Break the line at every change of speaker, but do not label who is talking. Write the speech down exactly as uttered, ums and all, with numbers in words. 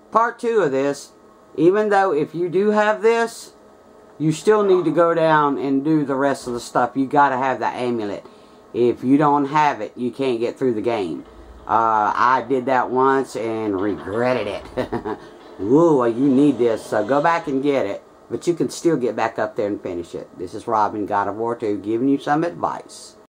part two of this, even though if you do have this, you still need to go down and do the rest of the stuff. You got to have the amulet. If you don't have it, you can't get through the game. Uh, I did that once and regretted it. Ooh, you need this, so go back and get it. But you can still get back up there and finish it. This is Robin, God of War two, giving you some advice.